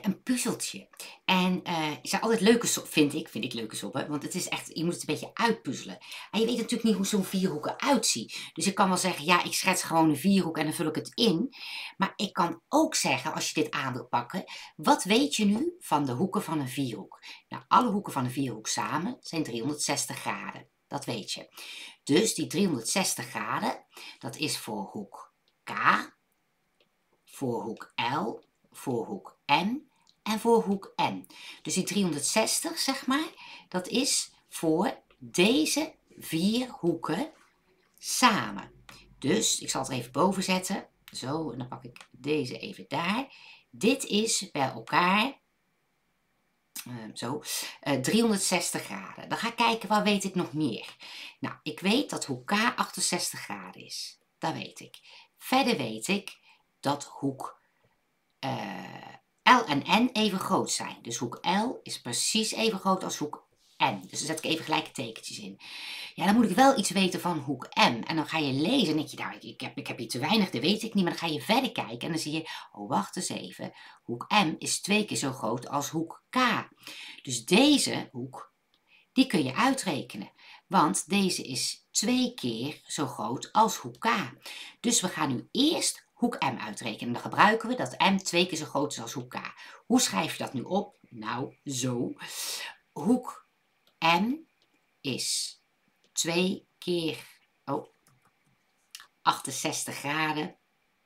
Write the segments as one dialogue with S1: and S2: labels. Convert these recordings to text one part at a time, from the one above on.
S1: een puzzeltje. En het zijn altijd leuke vind ik leuke sommen, want het is echt, je moet het een beetje uitpuzzelen. En je weet natuurlijk niet hoe zo'n vierhoek eruit ziet. Dus ik kan wel zeggen, ja, ik schets gewoon een vierhoek en dan vul ik het in. Maar ik kan ook zeggen, als je dit aan wil pakken, wat weet je nu van de hoeken van een vierhoek? Nou, alle hoeken van een vierhoek samen zijn 360 graden. Dat weet je. Dus die 360 graden, dat is voor hoek K, voor hoek L, voor hoek M en voor hoek N. Dus die 360, zeg maar, dat is voor deze 4 hoeken samen. Dus ik zal het er even boven zetten. Zo, en dan pak ik deze even daar. Dit is bij elkaar 360 graden. Dan ga ik kijken, wat weet ik nog meer? Nou, ik weet dat hoek K 68 graden is. Dat weet ik. Verder weet ik dat hoek L en N even groot zijn. Dus hoek L is precies even groot als hoek N. Dus dan zet ik even gelijke tekentjes in. Ja, dan moet ik wel iets weten van hoek M. En dan ga je lezen en denk je, nou, ik heb hier te weinig, dat weet ik niet. Maar dan ga je verder kijken en dan zie je, oh, wacht eens even. Hoek M is 2 keer zo groot als hoek K. Dus deze hoek, die kun je uitrekenen. Want deze is 2 keer zo groot als hoek K. Dus we gaan nu eerst hoek M uitrekenen. Dan gebruiken we dat M 2 keer zo groot is als hoek K. Hoe schrijf je dat nu op? Nou, zo. Hoek M is 2 keer 68 graden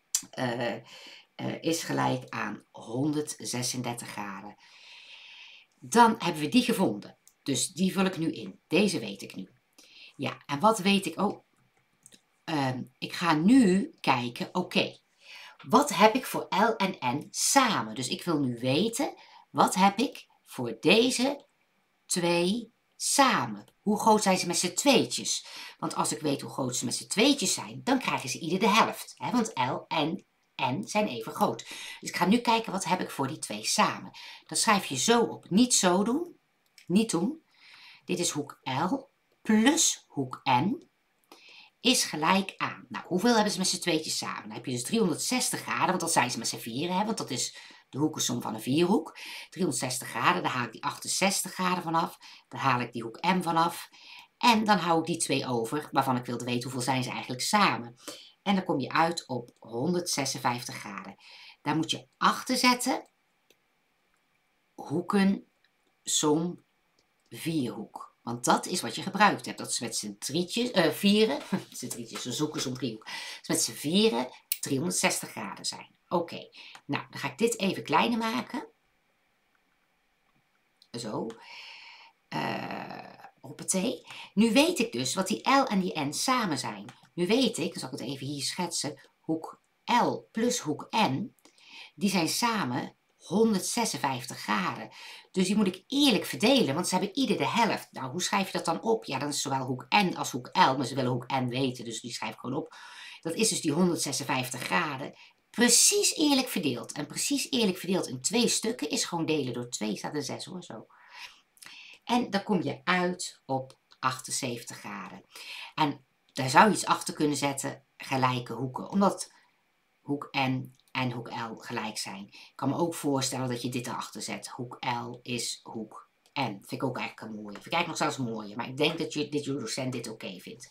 S1: is gelijk aan 136 graden. Dan hebben we die gevonden. Dus die vul ik nu in. Deze weet ik nu. Ja, en wat weet ik? Ik ga nu kijken, oké. Wat heb ik voor L en N samen? Dus ik wil nu weten, wat heb ik voor deze 2 samen? Hoe groot zijn ze met z'n tweetjes? Want als ik weet hoe groot ze met z'n tweetjes zijn, dan krijgen ze ieder de helft. Hè? Want L en N zijn even groot. Dus ik ga nu kijken, wat heb ik voor die 2 samen? Dat schrijf je zo op. Niet zo doen. Niet doen. Dit is hoek L plus hoek N is gelijk aan. Nou, hoeveel hebben ze met z'n tweetjes samen? Dan heb je dus 360 graden, want dat zijn ze met z'n vieren, hè, want dat is de hoekensom van een vierhoek. 360 graden, daar haal ik die 68 graden vanaf. Daar haal ik die hoek M vanaf. En dan hou ik die 2 over, waarvan ik wilde weten hoeveel zijn ze eigenlijk samen. En dan kom je uit op 156 graden. Daar moet je achter zetten hoekensom vierhoek. Want dat is wat je gebruikt hebt. Dat is met z'n vieren, z'n zoeken zo'n driehoek. Dus met z'n vieren 360 graden zijn. Oké, nou dan ga ik dit even kleiner maken. Zo. Hoppatee. Nu weet ik dus wat die L en die N samen zijn. Nu weet ik, dan zal ik het even hier schetsen, hoek L plus hoek N, die zijn samen 156 graden. Dus die moet ik eerlijk verdelen, want ze hebben ieder de helft. Nou, hoe schrijf je dat dan op? Ja, dan is zowel hoek N als hoek L, maar ze willen hoek N weten, dus die schrijf ik gewoon op. Dat is dus die 156 graden. Precies eerlijk verdeeld. En precies eerlijk verdeeld in 2 stukken is gewoon delen door 2, staat er 6 hoor, zo. En dan kom je uit op 78 graden. En daar zou je iets achter kunnen zetten, gelijke hoeken. Omdat hoek N en hoek L gelijk zijn. Ik kan me ook voorstellen dat je dit erachter zet. Hoek L is hoek N. Vind ik ook eigenlijk een mooie. Vind ik eigenlijk nog zelfs mooier. Maar ik denk dat je docent dit oké vindt.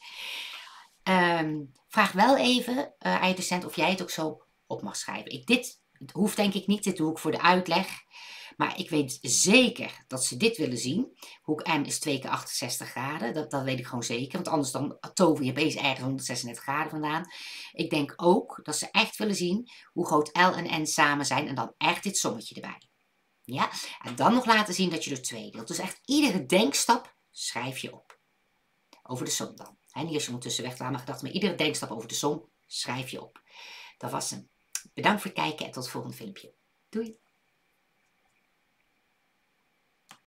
S1: Vraag wel even aan je docent of jij het ook zo op mag schrijven. Dit hoeft denk ik niet. Dit doe ik voor de uitleg. Maar ik weet zeker dat ze dit willen zien. Hoek M is 2 keer 68 graden. Dat weet ik gewoon zeker. Want anders dan tover je opeens ergens 136 graden vandaan. Ik denk ook dat ze echt willen zien hoe groot L en N samen zijn. En dan echt dit sommetje erbij. Ja? En dan nog laten zien dat je er 2 deelt. Dus echt iedere denkstap schrijf je op. Over de som dan. Niet als je ondertussen weg aan gedacht, maar iedere denkstap over de som schrijf je op. Dat was hem. Bedankt voor het kijken en tot het volgende filmpje. Doei!